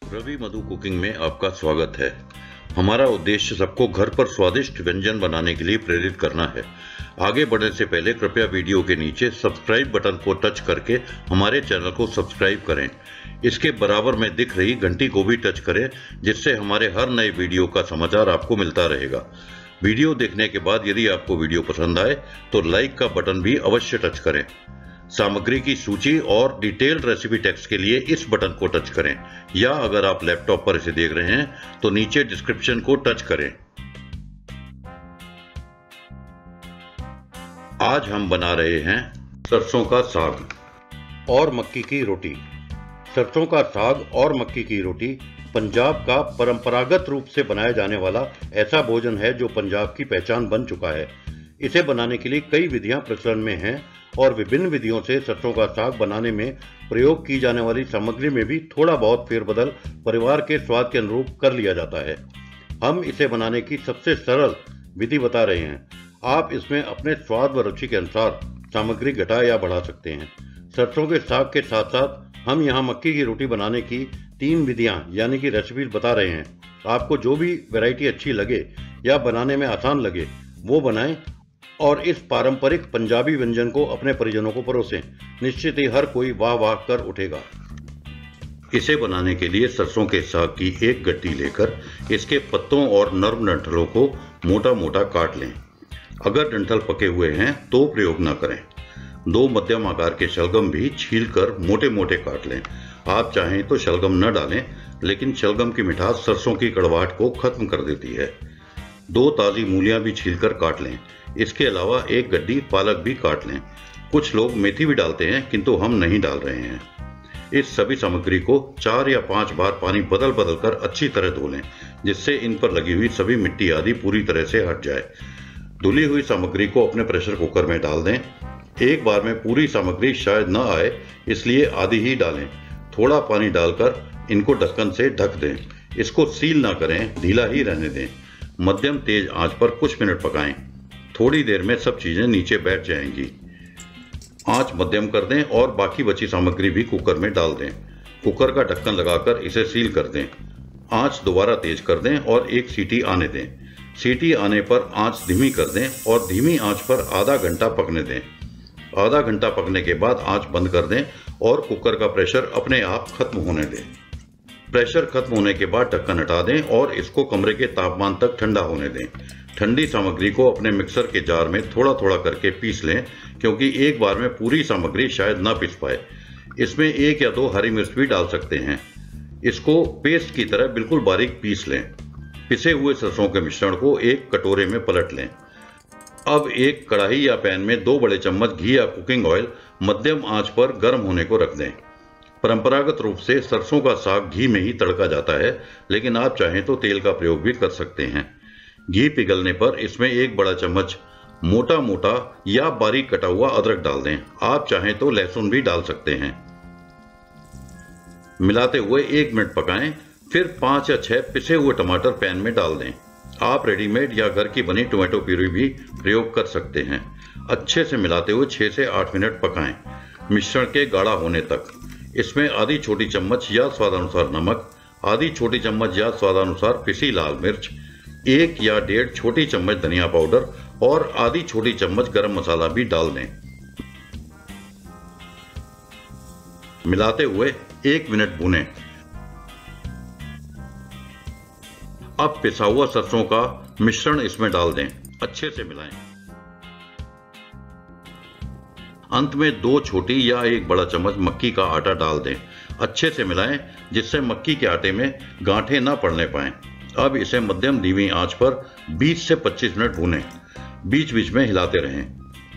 रवि मधु cooking में आपका स्वागत है। हमारा उद्देश्य सबको घर पर स्वादिष्ट व्यंजन बनाने के लिए प्रेरित करना है। आगे बढ़ने से पहले कृपया वीडियो के नीचे सब्सक्राइब बटन को टच करके हमारे चैनल को सब्सक्राइब करें। इसके बराबर में दिख रही घंटी को भी टच करें, जिससे हमारे हर नए वीडियो का समाचार आपको मिलता रहेगा। वीडियो देखने के बाद यदि आपको वीडियो पसंद आए तो लाइक का बटन भी अवश्य टच करें। सामग्री की सूची और डिटेल्ड रेसिपी टेक्स्ट के लिए इस बटन को टच करें, या अगर आप लैपटॉप पर इसे देख रहे हैं तो नीचे डिस्क्रिप्शन को टच करें। आज हम बना रहे हैं सरसों का साग और मक्की की रोटी। सरसों का साग और मक्की की रोटी पंजाब का परंपरागत रूप से बनाया जाने वाला ऐसा भोजन है जो पंजाब की पहचान बन चुका है। इसे बनाने के लिए कई विधियां प्रचलन में हैं और विभिन्न विधियों से सरसों का साग बनाने में प्रयोग की जाने वाली सामग्री में भी थोड़ा बहुत फेरबदल परिवार के स्वाद के अनुरूप कर लिया जाता है। हम इसे बनाने की सबसे सरल विधि बता रहे हैं। आप इसमें अपने स्वाद व रुचि के अनुसार सामग्री घटा या बढ़ा सकते हैं। सरसों के साग के साथ साथ हम यहाँ मक्की की रोटी बनाने की 3 विधियां यानी कि रेसिपी बता रहे हैं। आपको जो भी वैरायटी अच्छी लगे या बनाने में आसान लगे वो बनाएं और इस पारंपरिक पंजाबी व्यंजन को अपने परिजनों को परोसें। निश्चित ही हर कोई वाह वाह कर उठेगा। इसे बनाने के लिए सरसों के साग की एक गट्टी लेकर इसके पत्तों और नर्म डंठलों को मोटा मोटा काट लें। अगर डंठल पके हुए हैं तो प्रयोग न करें। 2 मध्यम आकार के शलगम भी छीलकर मोटे मोटे काट लें। आप चाहें तो शलगम न डालें, लेकिन शलगम की मिठास सरसों की कड़वाहट को खत्म कर देती है। 2 ताज़ी मूलियां भी छीलकर काट लें। इसके अलावा 1 गड्डी पालक भी काट लें। कुछ लोग मेथी भी डालते हैं, किंतु हम नहीं डाल रहे हैं। इस सभी सामग्री को 4 या 5 बार पानी बदल बदल कर अच्छी तरह धो लें, जिससे इन पर लगी हुई सभी मिट्टी आदि पूरी तरह से हट जाए। धुली हुई सामग्री को अपने प्रेशर कुकर में डाल दें। एक बार में पूरी सामग्री शायद न आए, इसलिए आधी ही डालें। थोड़ा पानी डालकर इनको ढक्कन से ढक दें। इसको सील ना करें, ढीला ही रहने दें। मध्यम तेज आंच पर कुछ मिनट पकाएं। थोड़ी देर में सब चीजें नीचे बैठ जाएंगी। आंच मध्यम कर दें और बाकी बची सामग्री भी कुकर में डाल दें। कुकर का ढक्कन लगाकर इसे सील कर दें। आंच दोबारा तेज कर दें और 1 सीटी आने दें। सीटी आने पर आंच धीमी कर दें और धीमी आंच पर आधा घंटा पकने दें। आधा घंटा पकने के बाद आंच बंद कर दें और कुकर का प्रेशर अपने आप खत्म होने दें। प्रेशर खत्म होने के बाद ढक्कन हटा दें और इसको कमरे के तापमान तक ठंडा होने दें। ठंडी सामग्री को अपने मिक्सर के जार में थोड़ा थोड़ा करके पीस लें, क्योंकि एक बार में पूरी सामग्री शायद ना पीस पाए। इसमें 1 या 2 हरी मिर्च भी डाल सकते हैं। इसको पेस्ट की तरह बिल्कुल बारीक पीस लें। पिसे हुए सरसों के मिश्रण को एक कटोरे में पलट लें। अब एक कढ़ाई या पैन में 2 बड़े चम्मच घी या कुकिंग ऑयल मध्यम आंच पर गर्म होने को रख दें। परंपरागत रूप से सरसों का साग घी में ही तड़का जाता है, लेकिन आप चाहें तो तेल का प्रयोग भी कर सकते हैं। घी पिघलने पर इसमें 1 बड़ा चम्मच मोटा मोटा या बारीक कटा हुआ अदरक डाल दें। आप चाहें तो लहसुन भी डाल सकते हैं। मिलाते हुए 1 मिनट पकाएं, फिर 5 या 6 पिसे हुए टमाटर पैन में डाल दें। आप रेडीमेड या घर की बनी टोमेटो प्यूरी भी प्रयोग कर सकते हैं। अच्छे से मिलाते हुए 6 से 8 मिनट पकाएं, मिश्रण के गाढ़ा होने तक। इसमें आधी छोटी चम्मच या स्वादानुसार नमक, आधी छोटी चम्मच या स्वादानुसार पिसी लाल मिर्च, 1 या 1.5 छोटी चम्मच धनिया पाउडर और आधी छोटी चम्मच गरम मसाला भी डाल दें। मिलाते हुए 1 मिनट भूनें। अब पिसा हुआ सरसों का मिश्रण इसमें डाल दें। अच्छे से मिलाएं। अंत में 2 छोटी या 1 बड़ा चम्मच मक्की का आटा डाल दें। अच्छे से मिलाएं, जिससे मक्की के आटे में गांठें ना पड़ने पाएं। अब इसे मध्यम धीमी आंच पर 20 से 25 मिनट भूनें। बीच बीच में हिलाते रहें।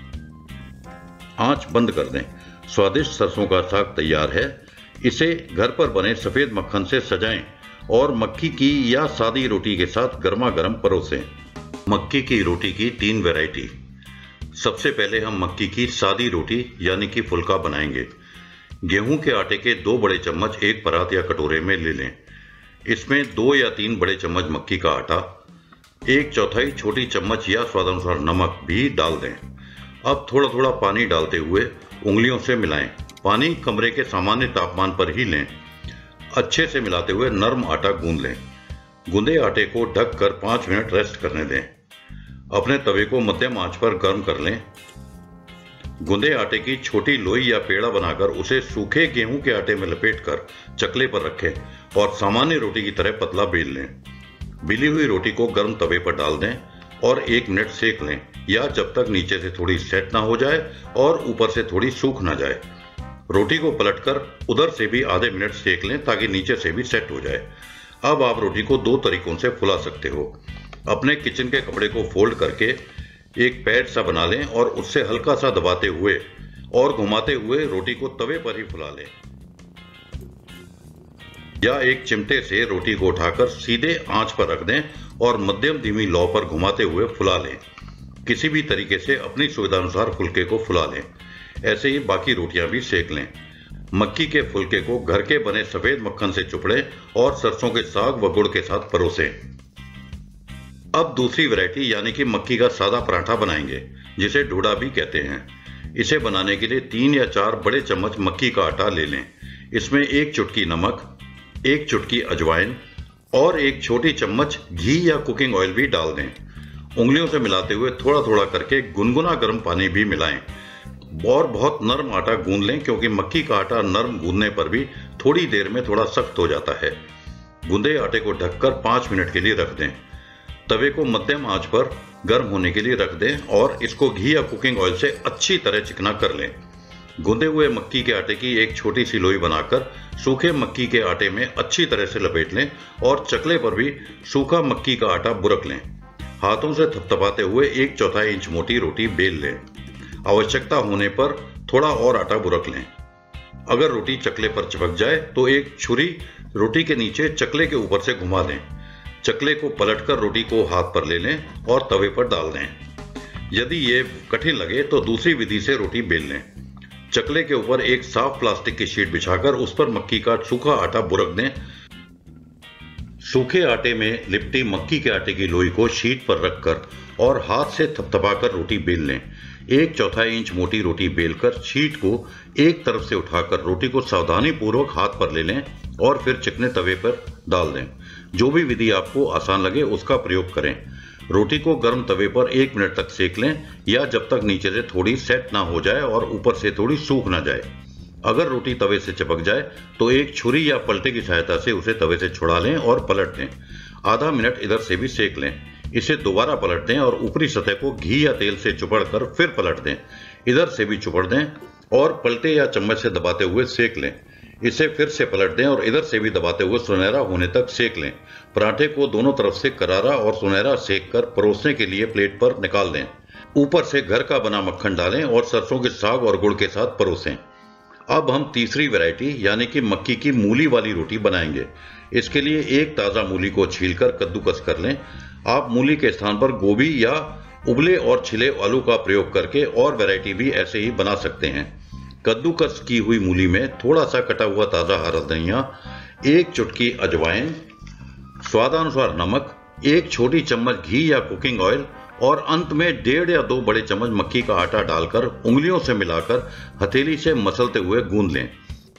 आंच बंद कर दें। स्वादिष्ट सरसों का साग तैयार है। इसे घर पर बने सफेद मक्खन से सजाएं और मक्की की या सादी रोटी के साथ गर्मा गर्म परोसें। मक्की की रोटी की 3 वैरायटी। सबसे पहले हम मक्की की सादी रोटी यानी कि फुल्का बनाएंगे। गेहूं के आटे के 2 बड़े चम्मच एक परात या कटोरे में ले लें। इसमें 2 या 3 बड़े चम्मच मक्की का आटा, 1/4 छोटी चम्मच या स्वादानुसार नमक भी डाल दें। अब थोड़ा थोड़ा पानी डालते हुए उंगलियों से मिलाएं। पानी कमरे के सामान्य तापमान पर ही लें। अच्छे से मिलाते हुए नरम आटा गूंद लें। गूंदे आटे को ढककर 5 मिनट रेस्ट करने दें। अपने तवे को मध्यम आंच पर गर्म कर लें। गूंदे आटे की छोटी लोई या पेड़ा बनाकर उसे सूखे गेहूं के आटे में लपेटकर चकले पर रखें और सामान्य रोटी की तरह पतला बेल लें। बेली हुई रोटी को गर्म तवे पर डाल दें और 1 मिनट सेक लें, या जब तक नीचे से थोड़ी सेट ना हो जाए और ऊपर से थोड़ी सूख ना जाए। रोटी को पलटकर उधर से भी आधे मिनट सेक लें ताकि नीचे से भी सेट हो जाए। अब आप रोटी को 2 तरीकों से फुला सकते हो। अपने किचन के कपड़े को फोल्ड करके एक पैड सा बना लें और उससे हल्का सा दबाते हुए और घुमाते हुए रोटी को तवे पर ही फुला लें, या एक चिमटे से रोटी को उठाकर सीधे आंच पर रख दें और मध्यम धीमी लौ पर घुमाते हुए फुला लें। किसी भी तरीके से अपनी सुविधानुसार फुलके को फुला लें। ऐसे ही बाकी रोटियां भी सेक लें। मक्की के फुलके को घर के बने सफेद मक्खन से चुपड़ें और सरसों के साग व गुड़ के साथ परोसें। अब दूसरी वैरायटी यानी कि मक्की का सादा पराठा बनाएंगे, जिसे ढोडा भी कहते हैं। इसे बनाने के लिए 3 या 4 बड़े चम्मच मक्की का आटा ले लें। इसमें 1 चुटकी नमक, 1 चुटकी अजवाइन और 1 छोटी चम्मच घी या कुकिंग ऑयल भी डाल दें। उंगलियों से मिलाते हुए थोड़ा थोड़ा करके गुनगुना गर्म पानी भी मिलाएं और बहुत नरम आटा गूंद लें, क्योंकि मक्की का आटा नरम गूंदने पर भी थोड़ी देर में थोड़ा सख्त हो जाता है। गूंदे आटे को ढककर 5 मिनट के लिए रख दें। तवे को मध्यम आंच पर गर्म होने के लिए रख दें और इसको घी या कुकिंग ऑयल से अच्छी तरह चिकना कर लें। गूंदे हुए मक्की के आटे की एक छोटी सी लोई बनाकर सूखे मक्की के आटे में अच्छी तरह से लपेट लें और चकले पर भी सूखा मक्की का आटा बुरक लें। हाथों से थपथपाते हुए 1/4 इंच मोटी रोटी बेल लें। आवश्यकता होने पर थोड़ा और आटा बुरक लें। अगर रोटी चकले पर चिपक जाए तो एक छुरी रोटी के नीचे चकले के ऊपर से घुमा लें। चकले को पलटकर रोटी को हाथ पर ले लें और तवे पर डाल दें। यदि ये कठिन लगे तो दूसरी विधि से रोटी बेल लें। चकले के ऊपर एक साफ प्लास्टिक की शीट बिछाकर उस पर मक्की का सूखा आटा बुरक दें। सूखे आटे में लिपटी मक्की के आटे की लोई को शीट पर रखकर और हाथ से थपथपाकर रोटी बेल लें। 1/4 इंच मोटी रोटी बेलकर शीट को एक तरफ से उठाकर रोटी को सावधानी पूर्वक हाथ पर ले लें और फिर चिकने तवे पर डाल दें। जो भी विधि आपको आसान लगे उसका प्रयोग करें। रोटी को गर्म तवे पर 1 मिनट तक सेक लें, या जब तक नीचे से थोड़ी सेट ना हो जाए और ऊपर से थोड़ी सूख ना जाए। अगर रोटी तवे से चिपक जाए तो एक छुरी या पलटे की सहायता से उसे तवे से छुड़ा लें और पलट दें। आधा मिनट इधर से भी सेक लें। इसे दोबारा पलट दें और ऊपरी सतह को घी या तेल से चुपड़कर फिर पलट दें। इधर से भी चुपड़ दें और पलटे या चम्मच से दबाते हुए सेक लें। इसे फिर से पलट दें और इधर से भी दबाते हुए सुनहरा होने तक सेक लें। पराठे को दोनों तरफ से करारा और सुनहरा सेक कर परोसने के लिए प्लेट पर निकाल दें। ऊपर से घर का बना मक्खन डालें और सरसों के साग और गुड़ के साथ परोसें। अब हम तीसरी वैरायटी यानी कि मक्की की मूली वाली रोटी बनाएंगे। इसके लिए एक ताज़ा मूली को छीलकर कद्दूकस कर लें। आप मूली के स्थान पर गोभी या उबले और छिले आलू का प्रयोग करके और वैरायटी भी ऐसे ही बना सकते हैं। कद्दूकस की हुई मूली में थोड़ा सा कटा हुआ ताज़ा हरा धनिया, 1 चुटकी अजवाइन, स्वादानुसार नमक, 1 छोटी चम्मच घी या कुकिंग ऑयल और अंत में 1.5 या 2 बड़े चम्मच मक्की का आटा डालकर उंगलियों से मिलाकर हथेली से मसलते हुए गूंद लें।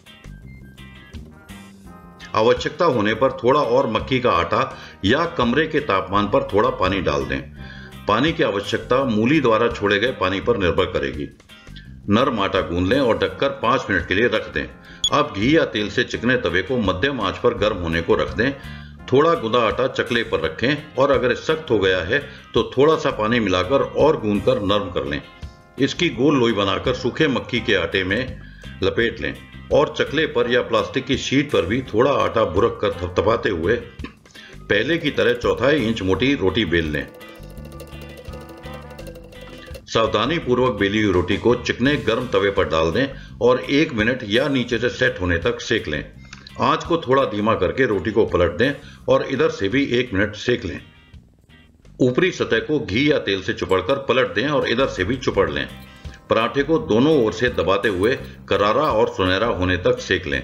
आवश्यकता होने पर थोड़ा और मक्की का आटा या कमरे के तापमान पर थोड़ा पानी डाल दें। पानी की आवश्यकता मूली द्वारा छोड़े गए पानी पर निर्भर करेगी। नरम आटा गूंद लें और ढककर 5 मिनट के लिए रख दें। अब घी या तेल से चिकने तवे को मध्यम आंच पर गर्म होने को रख दें। थोड़ा गुदा आटा चकले पर रखें और अगर सख्त हो गया है तो थोड़ा सा पानी मिलाकर और गूंदकर नरम कर लें। इसकी गोल लोई बनाकर सूखे मक्की के आटे में लपेट लें और चकले पर या प्लास्टिक की शीट पर भी थोड़ा आटा बुरक कर थपथपाते हुए पहले की तरह 1/4 इंच मोटी रोटी बेल लें। सावधानी पूर्वक बेली हुई रोटी को चिकने गर्म तवे पर डाल दें और 1 मिनट या नीचे से सेट होने तक सेक लें। आंच को थोड़ा धीमा करके रोटी को पलट दें और इधर से भी 1 मिनट सेक लें। ऊपरी सतह को घी या तेल से चुपड़कर पलट दें और इधर से भी चुपड़ लें। पराठे को दोनों ओर से दबाते हुए करारा और सुनहरा होने तक सेक लें।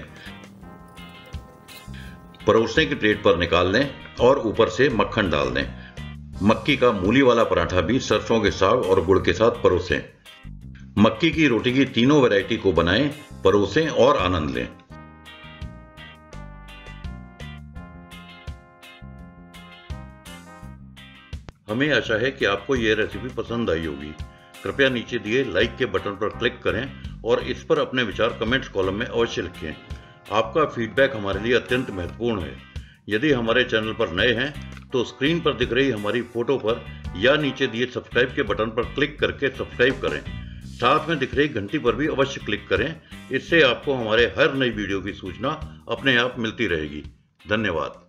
परोसने की प्लेट पर निकाल लें और ऊपर से मक्खन डाल दें। मक्की का मूली वाला पराठा भी सरसों के साग और गुड़ के साथ परोसें। मक्की की रोटी की तीनों वैरायटी को बनाएं, परोसें और आनंद लें। हमें आशा है कि आपको ये रेसिपी पसंद आई होगी। कृपया नीचे दिए लाइक के बटन पर क्लिक करें और इस पर अपने विचार कमेंट्स कॉलम में अवश्य लिखें। आपका फीडबैक हमारे लिए अत्यंत महत्वपूर्ण है। यदि हमारे चैनल पर नए हैं तो स्क्रीन पर दिख रही हमारी फोटो पर या नीचे दिए सब्सक्राइब के बटन पर क्लिक करके सब्सक्राइब करें। साथ में दिख रही घंटी पर भी अवश्य क्लिक करें। इससे आपको हमारे हर नई वीडियो की सूचना अपने आप मिलती रहेगी। धन्यवाद।